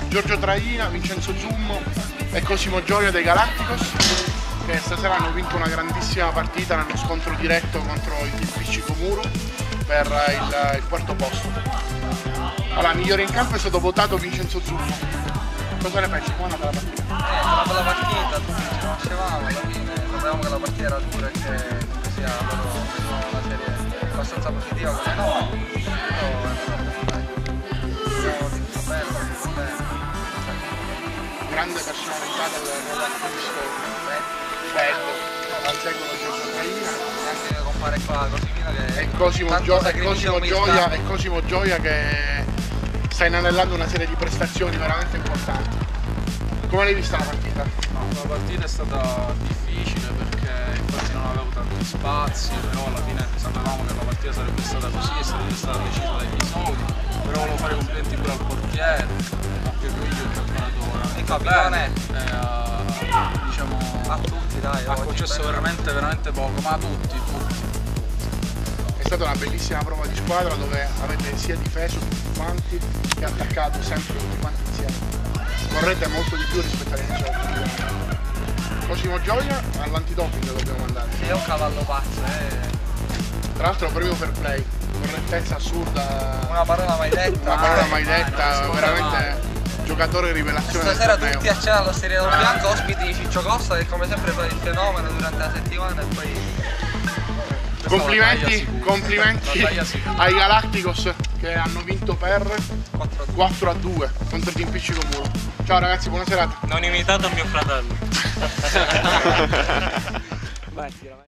Giorgio Traina, Vincenzo Zummo e Cosimo Gioia dei Galacticos, che stasera hanno vinto una grandissima partita nello scontro diretto contro il Piscico Muro per il quarto posto. Allora, migliore in campo è stato votato Vincenzo Zummo. Cosa ne pensi? Come è andata la partita? Una bella partita, tutti ci conoscevamo, alla fine sapevamo che la partita era dura e che comunque sia loro avevano una serie abbastanza positiva come noi, però abbiamo vinto bene. Grande personalità del Galacticos, bello, al secolo Giorgio Traina. Anche compare qua Cosimino che E Cosimo Gioia che sta inanellando una serie di prestazioni veramente importanti. Come l'hai vista la partita? No, la partita è stata difficile perché infatti non avevo tanti spazi, però alla fine sapevamo che la partita sarebbe stata così e sarebbe stata decisa dagli episodi, però volevo fare complimenti pure al portiere, che lui è un giocatore. Il capitano diciamo a tutti, dai, ha concesso veramente poco, ma a tutti. È stata una bellissima prova di squadra dove avete sia difeso tutti quanti che attaccato sempre tutti quanti insieme. Vorrete molto di più rispetto all'inizio della partita. Cosimo Gioia all'antidoping lo dobbiamo mandare. Sì, è un cavallo pazzo, Tra l'altro premio per play, correttezza assurda. Una parola mai detta. Una parola mai detta, veramente giocatore rivelazione del Stasera torneo. tutti a cena all'Osteria del Bianco, ospiti di Ciccio Costa che come sempre fa il fenomeno durante la settimana e poi... Complimenti ai Galacticos che hanno vinto per 4-2 contro il Team Piscico Muro. Ciao ragazzi, buona serata. Non imitato a mio fratello.